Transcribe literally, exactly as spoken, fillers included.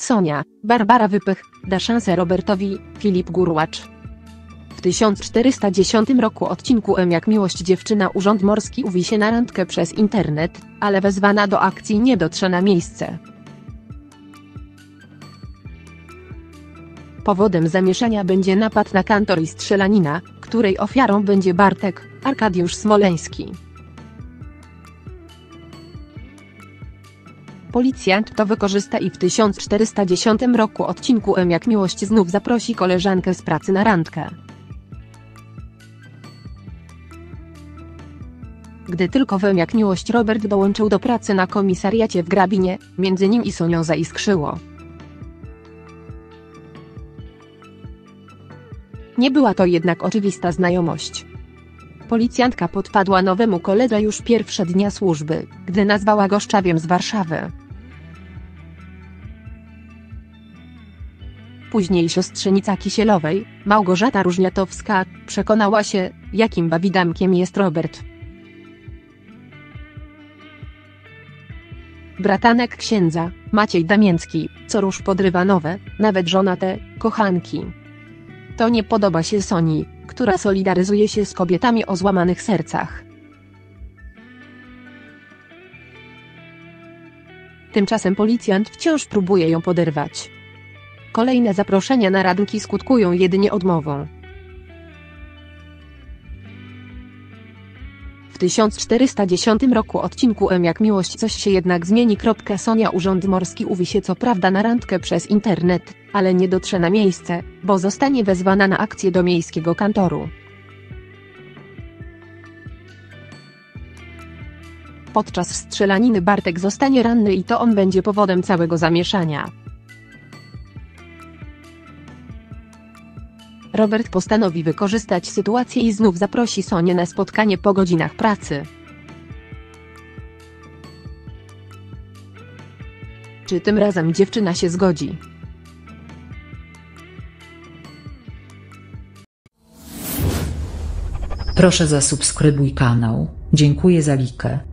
Sonia, Barbara Wypych, da szansę Robertowi, Filip Gurłacz. W tysiąc czterysta dziesiątym roku odcinku M jak miłość dziewczyna Urząd Morski uwi się na randkę przez internet, ale wezwana do akcji nie dotrze na miejsce. Powodem zamieszania będzie napad na kantor i strzelanina, której ofiarą będzie Bartek, Arkadiusz Smoleński. Policjant to wykorzysta i w tysiąc czterysta dziesiątym roku odcinku M jak miłość znów zaprosi koleżankę z pracy na randkę. Gdy tylko w M jak miłość Robert dołączył do pracy na komisariacie w Grabinie, między nim i Sonią zaiskrzyło. Nie była to jednak oczywista znajomość. Policjantka podpadła nowemu koledze już pierwsze dnia służby, gdy nazwała go szczawiem z Warszawy. Później siostrzenica Kisielowej, Małgorzata Różniatowska, przekonała się, jakim bawidamkiem jest Robert. Bratanek księdza, Maciej Damięcki, co rusz podrywa nowe, nawet żonate, kochanki. To nie podoba się Sonii, która solidaryzuje się z kobietami o złamanych sercach. Tymczasem policjant wciąż próbuje ją poderwać. Kolejne zaproszenia na randki skutkują jedynie odmową. W tysiąc czterysta dziesiątym roku odcinku M jak miłość coś się jednak zmieni. Sonia Urząd Morski uwi się co prawda na randkę przez internet, ale nie dotrze na miejsce, bo zostanie wezwana na akcję do miejskiego kantoru. Podczas strzelaniny Bartek zostanie ranny i to on będzie powodem całego zamieszania. Robert postanowi wykorzystać sytuację i znów zaprosi Sonię na spotkanie po godzinach pracy. Czy tym razem dziewczyna się zgodzi? Proszę zasubskrybuj kanał, dziękuję za likę.